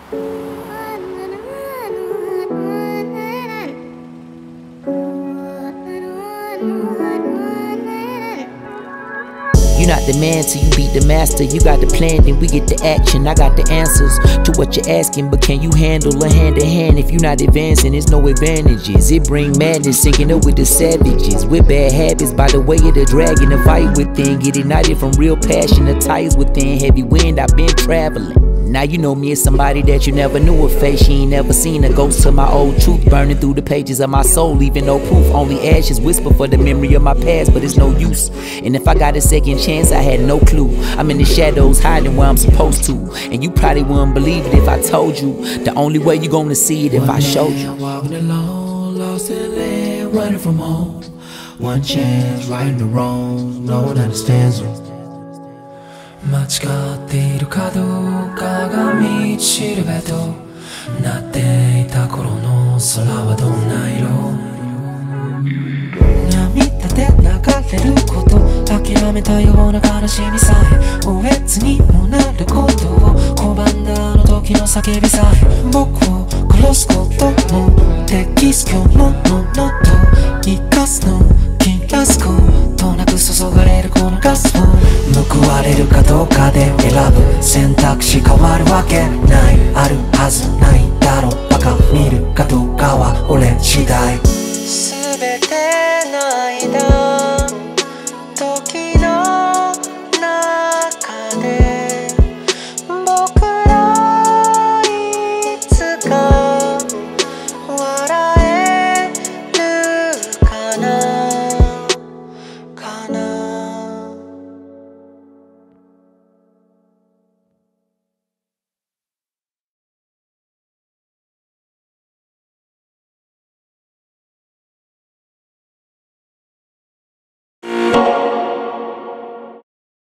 You're not the man till you beat the master. You got the plan, then we get the action. I got the answers to what you're asking, but can you handle a hand to hand? If you're not advancing, there's no advantages. It bring madness, syncing up with the savages. With bad habits, by the way of the dragon, a fight within. Get ignited from real passion, the ties within. Heavy wind, I've been traveling. Now you know me as somebody that you never knew a face. She ain't never seen a ghost to my old truth, burning through the pages of my soul, leaving no proof. Only ashes whisper for the memory of my past, but it's no use. And if I got a second chance, I had no clue. I'm in the shadows, hiding where I'm supposed to. And you probably wouldn't believe it if I told you. The only way you gonna see it if I showed you. Walking alone, lost in land, running from home. One chance, righting the wrongs, no one understands them. 間違っているかどうかが道しるべとなっていた頃の空はどんな色涙で流れること諦めたような悲しみさえおえつにもなることを拒んだあの時の叫びさえ僕を殺すこともできず今日のものと生かすの切らすことなく注がれるこのガスを報われるかどうかで選ぶ選択肢変わるわけないあるはずないだろうバカ見るかどうかは俺次第全て